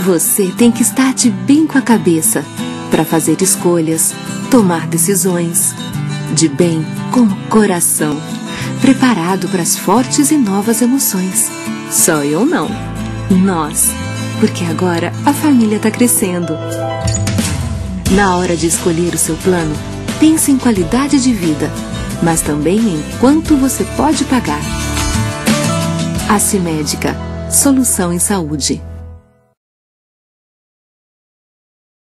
Você tem que estar de bem com a cabeça para fazer escolhas, tomar decisões. De bem com o coração, preparado para as fortes e novas emoções. Só eu não, nós, porque agora a família está crescendo. Na hora de escolher o seu plano, pense em qualidade de vida, mas também em quanto você pode pagar. Acimédica, solução em saúde.